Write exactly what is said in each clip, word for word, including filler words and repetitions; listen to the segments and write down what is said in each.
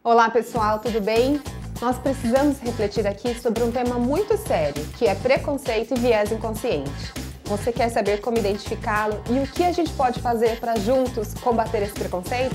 Olá pessoal, tudo bem? Nós precisamos refletir aqui sobre um tema muito sério, que é preconceito e viés inconsciente. Você quer saber como identificá-lo e o que a gente pode fazer para juntos combater esse preconceito?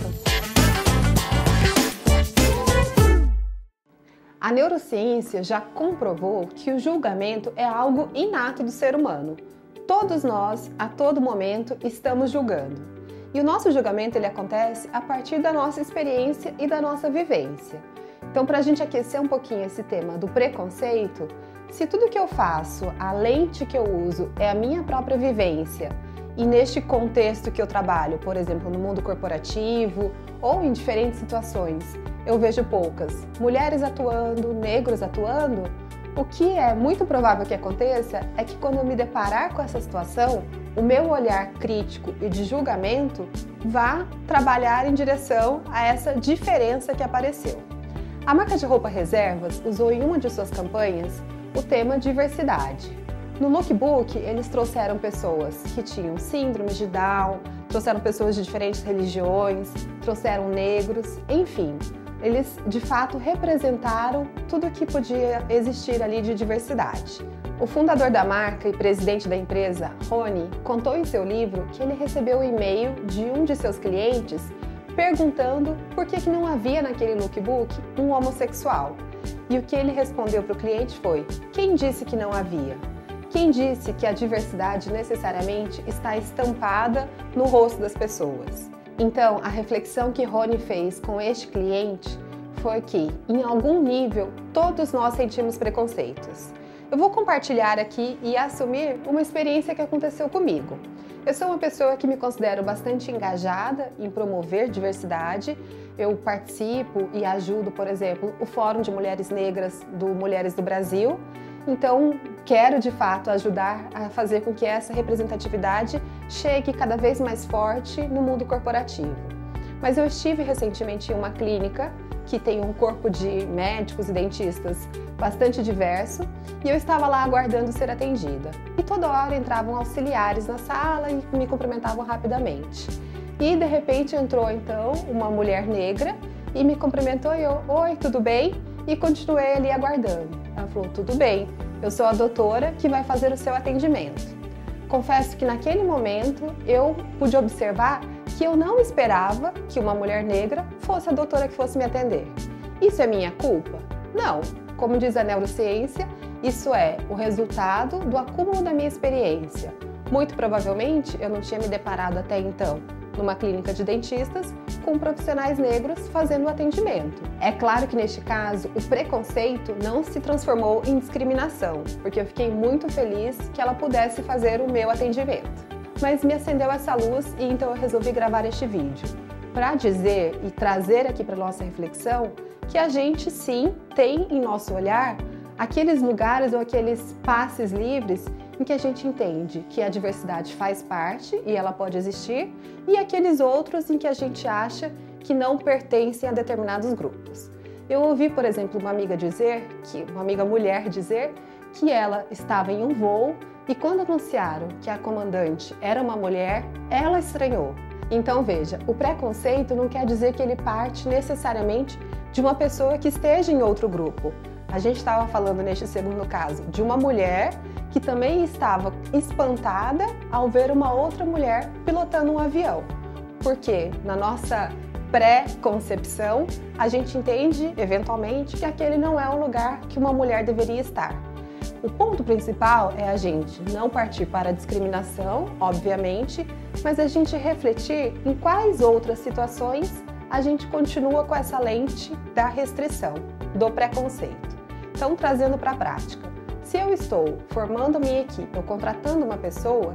A neurociência já comprovou que o julgamento é algo inato do ser humano. Todos nós, a todo momento, estamos julgando. E o nosso julgamento ele acontece a partir da nossa experiência e da nossa vivência. Então, para a gente aquecer um pouquinho esse tema do preconceito, se tudo que eu faço, a lente que eu uso é a minha própria vivência, e neste contexto que eu trabalho, por exemplo, no mundo corporativo ou em diferentes situações, eu vejo poucas mulheres atuando, negros atuando, o que é muito provável que aconteça é que quando eu me deparar com essa situação, o meu olhar crítico e de julgamento vá trabalhar em direção a essa diferença que apareceu. A marca de roupa Reservas usou em uma de suas campanhas o tema diversidade. No lookbook, eles trouxeram pessoas que tinham síndrome de Down, trouxeram pessoas de diferentes religiões, trouxeram negros, enfim. Eles, de fato, representaram tudo o que podia existir ali de diversidade. O fundador da marca e presidente da empresa, Rony, contou em seu livro que ele recebeu um e-mail de um de seus clientes perguntando por que, que não havia naquele lookbook um homossexual. E o que ele respondeu para o cliente foi: quem disse que não havia? Quem disse que a diversidade necessariamente está estampada no rosto das pessoas? Então, a reflexão que Rony fez com este cliente foi que, em algum nível, todos nós sentimos preconceitos. Eu vou compartilhar aqui e assumir uma experiência que aconteceu comigo. Eu sou uma pessoa que me considero bastante engajada em promover diversidade. Eu participo e ajudo, por exemplo, o Fórum de Mulheres Negras do Mulheres do Brasil. Então, quero de fato ajudar a fazer com que essa representatividade chegue cada vez mais forte no mundo corporativo. Mas eu estive recentemente em uma clínica que tem um corpo de médicos e dentistas bastante diverso e eu estava lá aguardando ser atendida. E toda hora entravam auxiliares na sala e me cumprimentavam rapidamente. E de repente entrou então uma mulher negra e me cumprimentou e eu, oi, tudo bem? E continuei ali aguardando. Ela falou, tudo bem, eu sou a doutora que vai fazer o seu atendimento. Confesso que naquele momento eu pude observar que eu não esperava que uma mulher negra fosse a doutora que fosse me atender. Isso é minha culpa? Não. Como diz a neurociência, isso é o resultado do acúmulo da minha experiência. Muito provavelmente eu não tinha me deparado até então numa clínica de dentistas com profissionais negros fazendo o atendimento. É claro que neste caso o preconceito não se transformou em discriminação, porque eu fiquei muito feliz que ela pudesse fazer o meu atendimento. Mas me acendeu essa luz e então eu resolvi gravar este vídeo para dizer e trazer aqui para nossa reflexão que a gente sim tem em nosso olhar aqueles lugares ou aqueles passes livres em que a gente entende que a diversidade faz parte e ela pode existir, e aqueles outros em que a gente acha que não pertencem a determinados grupos. Eu ouvi, por exemplo, uma amiga dizer, que uma amiga mulher dizer, que ela estava em um voo e quando anunciaram que a comandante era uma mulher, ela estranhou. Então veja, o preconceito não quer dizer que ele parte necessariamente de uma pessoa que esteja em outro grupo. A gente estava falando neste segundo caso de uma mulher que também estava espantada ao ver uma outra mulher pilotando um avião. Porque na nossa pré-concepção, a gente entende, eventualmente, que aquele não é um lugar que uma mulher deveria estar. O ponto principal é a gente não partir para a discriminação, obviamente, mas a gente refletir em quais outras situações a gente continua com essa lente da restrição, do preconceito. Então, trazendo para a prática, se eu estou formando a minha equipe ou contratando uma pessoa,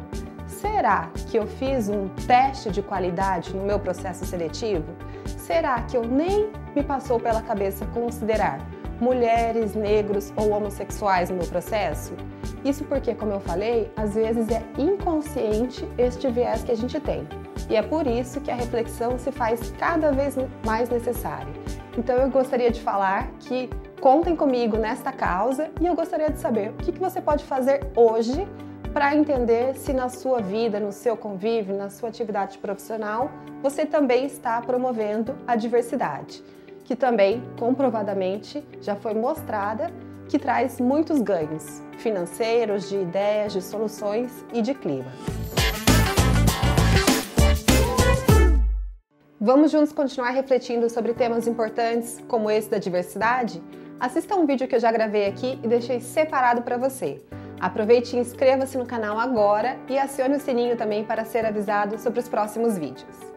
será que eu fiz um teste de qualidade no meu processo seletivo? Será que eu nem me passou pela cabeça considerar mulheres, negros ou homossexuais no meu processo? Isso porque, como eu falei, às vezes é inconsciente este viés que a gente tem. E é por isso que a reflexão se faz cada vez mais necessária. Então eu gostaria de falar que contem comigo nesta causa e eu gostaria de saber o que você pode fazer hoje para entender se na sua vida, no seu convívio, na sua atividade profissional, você também está promovendo a diversidade. que também, comprovadamente, já foi mostrada que traz muitos ganhos financeiros, de ideias, de soluções e de clima. Vamos juntos continuar refletindo sobre temas importantes como esse da diversidade? Assista um vídeo que eu já gravei aqui e deixei separado para você. Aproveite e inscreva-se no canal agora e acione o sininho também para ser avisado sobre os próximos vídeos.